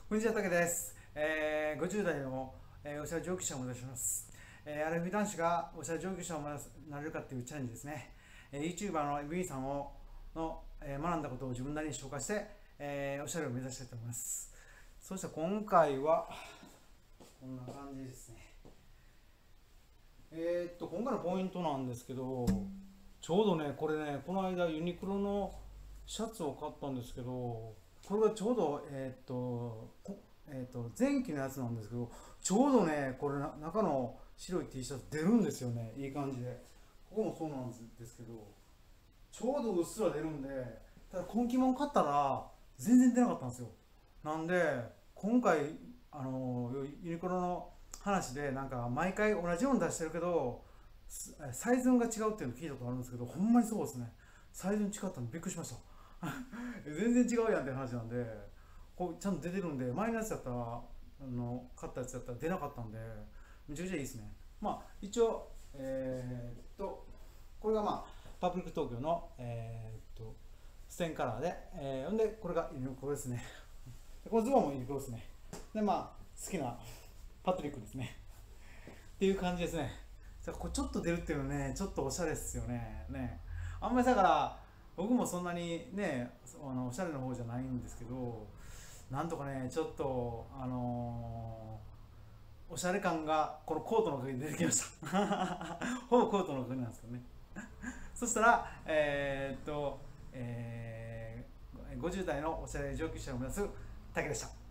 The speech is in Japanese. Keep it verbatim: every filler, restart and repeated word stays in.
こんにちは、たけです。えー、ごじゅう代の、えーおしゃれ上級者を目指します。えー、アラフィフ男子がおしゃれ上級者を目指すなれるかっていうチャレンジですね。えー、YouTuber の エムビー さんをの、えー学んだことを自分なりに紹介して、えーおしゃれを目指したいと思います。そして今回はこんな感じですね。えー、っと今回のポイントなんですけど、ちょうどねこれねこの間ユニクロのシャツを買ったんですけど、これがちょうどえーっとこえーっと前期のやつなんですけど、ちょうどねこれな中の白い T シャツ出るんですよね、いい感じで。ここもそうなんですけど、ちょうどうっすら出るんで、ただ今季もん買ったら全然出なかったんですよ。なんで今回あのユニクロの話でなんか毎回同じように出してるけどサイズが違うっていうのを聞いたことあるんですけど、ほんまにそうですね。サイズに違ったのびっくりしました。全然違うやんって話なんで、こうちゃんと出てるんで、前のやつだったらあの買ったやつだったら出なかったんで、めちゃくちゃいいですね。まあ一応えーっとこれがまあパブリック東京のえーっとステンカラーで、えー、ほんでこれがユニクロですね。このズボンもユニクロですね。でまあ好きなパトリックですねっていう感じですね。これちょっと出るっていうのね、ちょっとおしゃれですよね。ね、あんまりだから僕もそんなにね、あのおしゃれな方じゃないんですけど、なんとかねちょっとあのーおしゃれ感がこのコートのおかげで出てきましたほぼコートのおかげなんですけどね。そしたらえーっと、えーごじゅう代のおしゃれ上級者を目指す竹でした。